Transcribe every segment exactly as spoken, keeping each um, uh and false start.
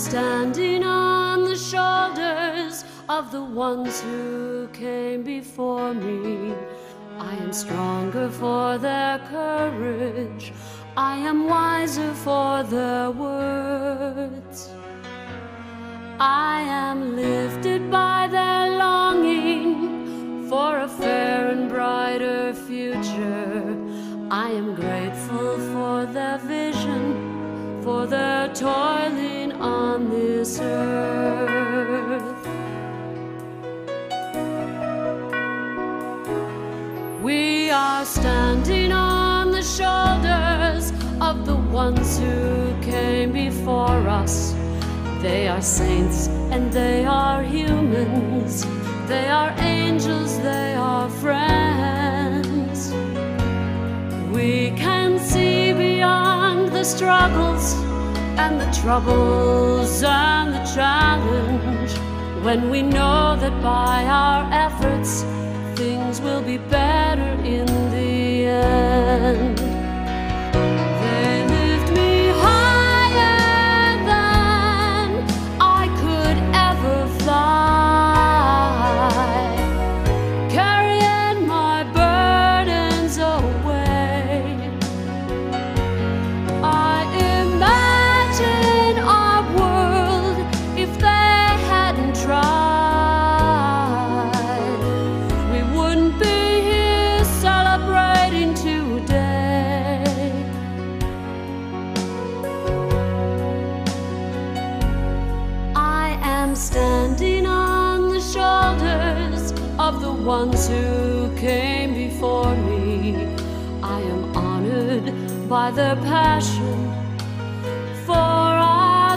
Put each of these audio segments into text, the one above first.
standing on the shoulders of the ones who came before me. I am stronger for their courage. I am wiser for their words. I am lifted by their longing for a fair and brighter future. I am grateful for their vision, for their toiling on this earth. We are standing on the shoulders of the ones who came before us. They are saints and they are humans. They are angels, they are friends. We can see beyond the struggles and the troubles and the challenge when we know that by our efforts things will be better in the end. They lift me higher than I could ever fly, carrying my burdens away. I imagine our world if they hadn't tried. Standing on the shoulders of the ones who came before me. I am honored by their passion for our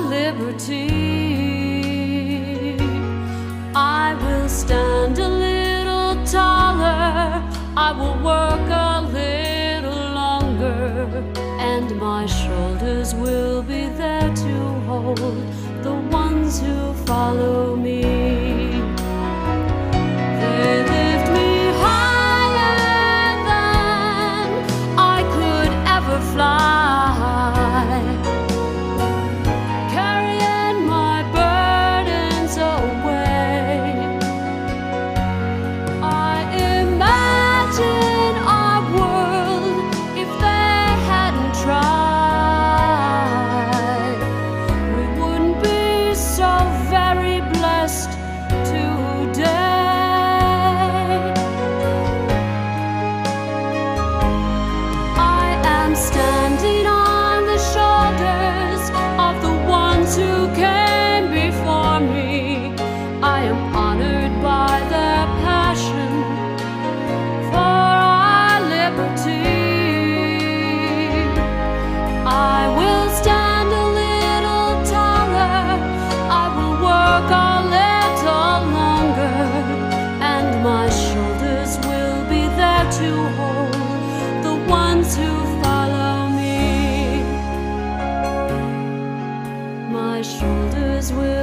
liberty. I will stand a little taller, I will work a little longer, and my shoulders will be there to hold the ones who follow me. They lift me higher than I could ever fly, carrying my burdens away. I imagine our world if they hadn't tried. Standing on the shoulders of the ones who came before me. I am honored by their passion for our liberty. I will stand a little taller, I will work a little longer, and my shoulders will be there to hold the ones who follow me. My shoulders will